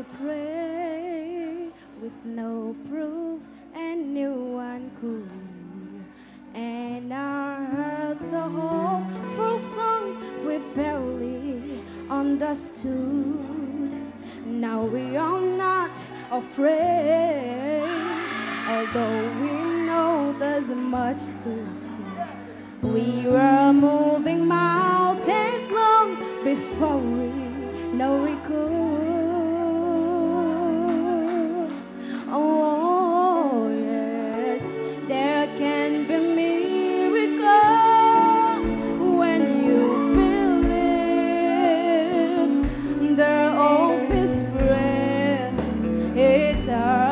pray with no proof and no one could. And our hearts are hopeful song we barely understood. Now we are not afraid, although we know there's much to fear. We were moving mountains long before we know we could. Oh yes, there can be miracles when you believe. The hope is free. It's our